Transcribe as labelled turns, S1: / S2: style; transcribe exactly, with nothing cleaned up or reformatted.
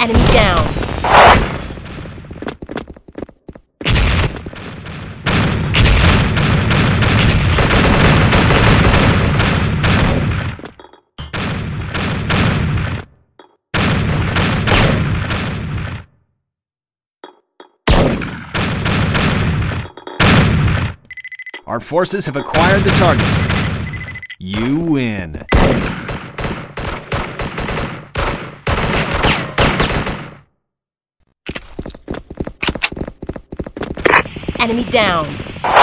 S1: Enemy down.
S2: Our forces have acquired the target. You win.
S1: Enemy down.